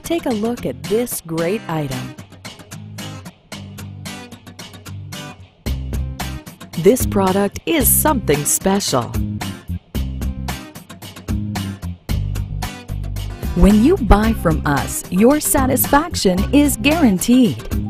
Take a look at this great item. This product is something special. When you buy from us, your satisfaction is guaranteed.